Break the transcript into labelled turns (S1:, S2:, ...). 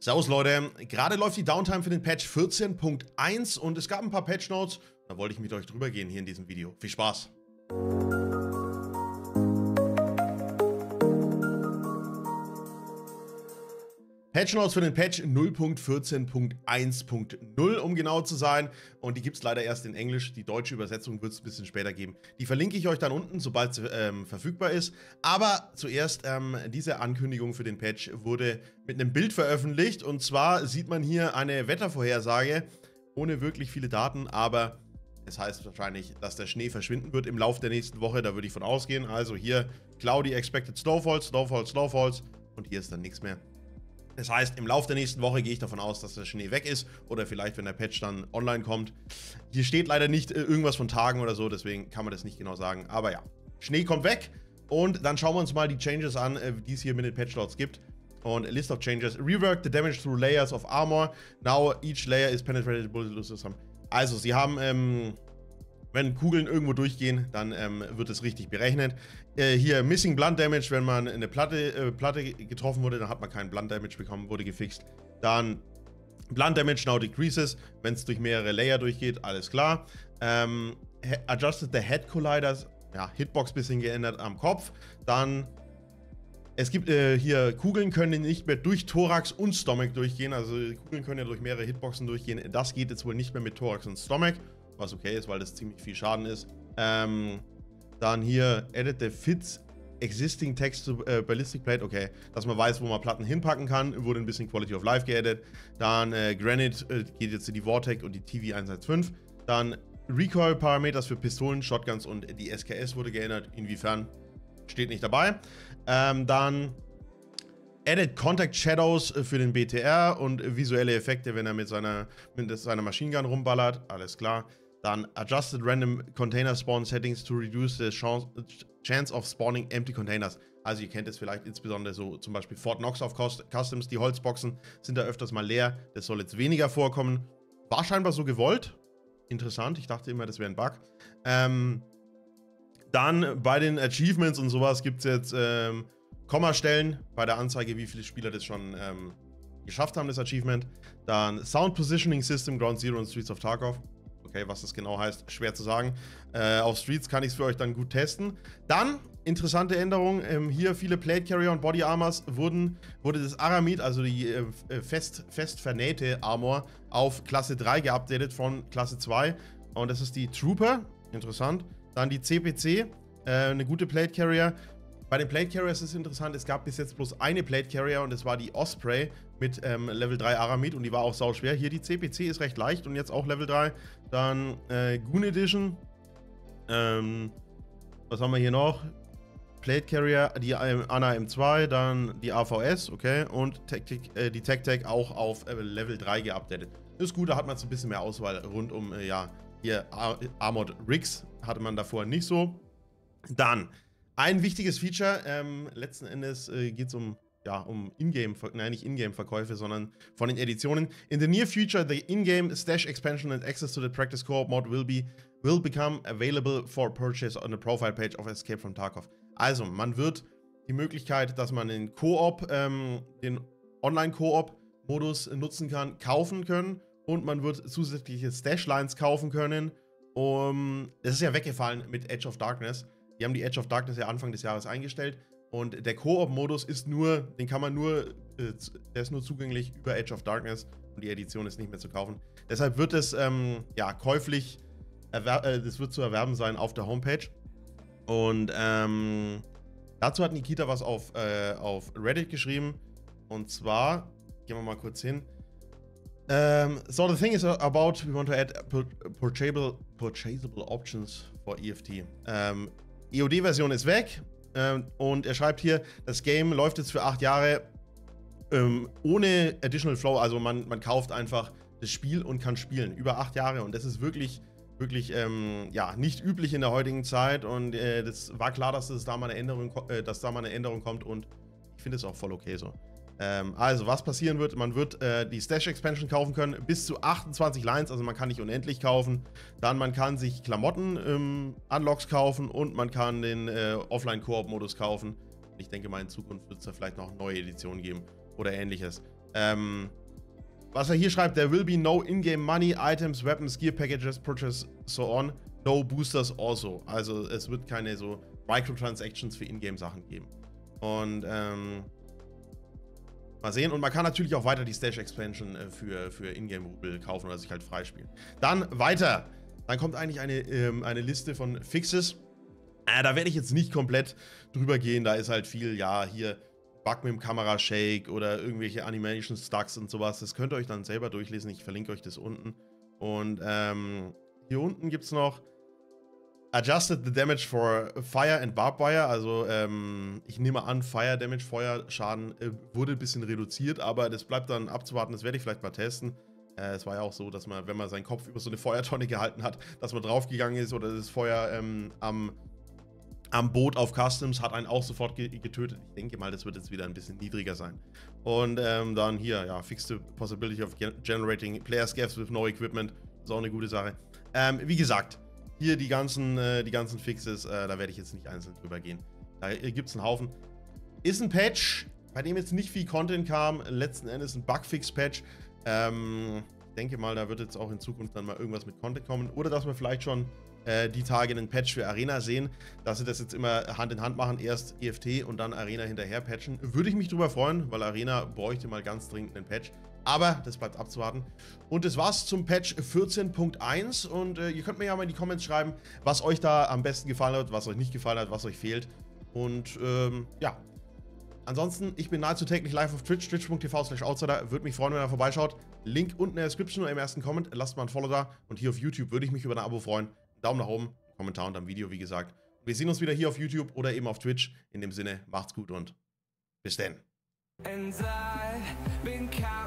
S1: Servus Leute, gerade läuft die Downtime für den Patch 14.1 und es gab ein paar Patch Notes, da wollte ich mit euch drüber gehen hier in diesem Video. Viel Spaß! Patch Notes für den Patch 0.14.1.0, um genau zu sein. Und die gibt es leider erst in Englisch. Die deutsche Übersetzung wird es ein bisschen später geben. Die verlinke ich euch dann unten, sobald sie verfügbar ist. Aber zuerst, diese Ankündigung für den Patch wurde mit einem Bild veröffentlicht. Und zwar sieht man hier eine Wettervorhersage ohne wirklich viele Daten. Aber es heißt wahrscheinlich, dass der Schnee verschwinden wird im Laufe der nächsten Woche. Da würde ich von ausgehen. Also hier Cloudy Expected Snowfalls, Snowfalls, Snowfalls. Und hier ist dann nichts mehr. Das heißt, im Laufe der nächsten Woche gehe ich davon aus, dass der Schnee weg ist oder vielleicht, wenn der Patch dann online kommt. Hier steht leider nicht irgendwas von Tagen oder so, deswegen kann man das nicht genau sagen. Aber ja, Schnee kommt weg und dann schauen wir uns mal die Changes an, die es hier mit den Patch Notes gibt. Und List of Changes. Rework the damage through layers of armor. Now each layer is penetrated bullet losers. Also, sie haben, wenn Kugeln irgendwo durchgehen, dann wird es richtig berechnet. Hier Missing Blunt Damage, wenn man eine Platte getroffen wurde, dann hat man keinen Blunt Damage bekommen, wurde gefixt. Dann Blunt Damage now decreases, wenn es durch mehrere Layer durchgeht, alles klar. Adjusted the Head Colliders, ja, Hitbox bisschen geändert am Kopf. Dann, es gibt hier, Kugeln können nicht mehr durch Thorax und Stomach durchgehen, also Kugeln können ja durch mehrere Hitboxen durchgehen. Das geht jetzt wohl nicht mehr mit Thorax und Stomach, was okay ist, weil das ziemlich viel Schaden ist. Dann hier, edit the fits existing text to ballistic plate, okay, dass man weiß, wo man Platten hinpacken kann, wurde ein bisschen Quality of Life geedit. Dann Granite geht jetzt in die Vortec und die TV115. Dann Recoil Parameters für Pistolen, Shotguns und die SKS wurde geändert, inwiefern, steht nicht dabei. Dann Edit Contact Shadows für den BTR und visuelle Effekte, wenn er mit seiner Machine Gun rumballert, alles klar. Dann Adjusted Random Container Spawn Settings to reduce the chance of spawning empty containers. Also ihr kennt es vielleicht insbesondere so zum Beispiel Fort Knox auf Customs, die Holzboxen sind da öfters mal leer. Das soll jetzt weniger vorkommen. War scheinbar so gewollt. Interessant, ich dachte immer, das wäre ein Bug. Dann bei den Achievements und sowas gibt es jetzt Kommastellen bei der Anzeige, wie viele Spieler das schon geschafft haben, das Achievement. Dann Sound Positioning System, Ground Zero und Streets of Tarkov. Okay, was das genau heißt, schwer zu sagen. Auf Streets kann ich es für euch dann gut testen. Dann, interessante Änderung, hier viele Plate Carrier und Body Armors wurde das Aramid, also die fest vernähte Armor, auf Klasse 3 geupdatet von Klasse 2. Und das ist die Trooper, interessant. Dann die CPC, eine gute Plate Carrier. Bei den Plate Carriers ist es interessant, es gab bis jetzt bloß eine Plate Carrier und das war die Osprey mit Level 3 Aramid und die war auch sau schwer. Hier die CPC ist recht leicht und jetzt auch Level 3. Dann Goon Edition. Was haben wir hier noch? Plate Carrier, die Ana M2, dann die AVS, okay, und die Tech auch auf Level 3 geupdatet. Das ist gut, da hat man jetzt ein bisschen mehr Auswahl rund um, ja, hier Armored Rigs hatte man davor nicht so. Dann ein wichtiges Feature, letzten Endes geht es um Ingame, nein, nicht Ingame-Verkäufe, sondern von den Editionen. In the near future, the in-game Stash Expansion and access to the Practice Co-op Mod will become available for purchase on the profile page of Escape from Tarkov. Also, man wird die Möglichkeit, dass man den Koop, den Online-Koop-Modus nutzen kann, kaufen können und man wird zusätzliche Stash-Lines kaufen können. Das ist ja weggefallen mit Edge of Darkness. Die haben die Edge of Darkness ja Anfang des Jahres eingestellt und der Koop-Modus ist nur, der ist nur zugänglich über Edge of Darkness und die Edition ist nicht mehr zu kaufen. Deshalb wird es ja käuflich, das wird zu erwerben sein auf der Homepage. Und dazu hat Nikita was auf Reddit geschrieben und zwar, gehen wir mal kurz hin. So the thing is about, we want to add purchasable options for EFT. EOD-Version ist weg und er schreibt hier, das Game läuft jetzt für 8 Jahre ohne Additional Flow, also man kauft einfach das Spiel und kann spielen, über 8 Jahre und das ist wirklich ja, nicht üblich in der heutigen Zeit und das war klar, dass da mal eine Änderung kommt und ich finde es auch voll okay so. Also, was passieren wird, man wird die Stash Expansion kaufen können, bis zu 28 Lines, also man kann nicht unendlich kaufen. Dann man kann sich Klamotten Unlocks kaufen und man kann den Offline-Koop-Modus kaufen. Ich denke mal, in Zukunft wird es da vielleicht noch neue Editionen geben oder ähnliches. Was er hier schreibt, there will be no in-game money, items, weapons, gear packages, purchase, so on. No boosters also. Also es wird keine so Microtransactions für In-Game-Sachen geben. Und mal sehen. Und man kann natürlich auch weiter die Stash-Expansion für In-Game-Rubel kaufen oder sich halt freispielen. Dann weiter. Dann kommt eigentlich eine Liste von Fixes. Da werde ich jetzt nicht komplett drüber gehen. Da ist halt viel, ja, hier Bug mit dem Kamera-Shake oder irgendwelche Animation-Stucks und sowas. Das könnt ihr euch dann selber durchlesen. Ich verlinke euch das unten. Und hier unten gibt es noch Adjusted the damage for fire and barbed wire. Also ich nehme an, Fire Damage, Feuerschaden wurde ein bisschen reduziert, aber das bleibt dann abzuwarten. Das werde ich vielleicht mal testen. Es war ja auch so, dass man, wenn man seinen Kopf über so eine Feuertonne gehalten hat, dass man draufgegangen ist oder das Feuer am Boot auf Customs hat einen auch sofort getötet. Ich denke mal, das wird jetzt wieder ein bisschen niedriger sein. Und dann hier, ja, fix the possibility of generating player scavs with no equipment. Ist auch eine gute Sache. Wie gesagt, hier die ganzen Fixes, da werde ich jetzt nicht einzeln drüber gehen. Da gibt es einen Haufen. Ist ein Patch, bei dem jetzt nicht viel Content kam. Letzten Endes ein Bugfix-Patch. Ich denke mal, da wird jetzt auch in Zukunft dann mal irgendwas mit Content kommen. Oder dass wir vielleicht schon die Tage einen Patch für Arena sehen, dass sie das jetzt immer Hand in Hand machen, erst EFT und dann Arena hinterher patchen. Würde ich mich drüber freuen, weil Arena bräuchte mal ganz dringend einen Patch. Aber das bleibt abzuwarten. Und das war's zum Patch 14.1 und ihr könnt mir ja mal in die Comments schreiben, was euch da am besten gefallen hat, was euch nicht gefallen hat, was euch fehlt. Und ja, ansonsten, ich bin nahezu täglich live auf Twitch, twitch.tv/outsider. Würde mich freuen, wenn ihr vorbeischaut. Link unten in der Description oder im ersten Comment. Lasst mal ein Follow da. Und hier auf YouTube würde ich mich über ein Abo freuen. Daumen nach oben, Kommentar unter dem Video, wie gesagt. Wir sehen uns wieder hier auf YouTube oder eben auf Twitch. In dem Sinne, macht's gut und bis denn.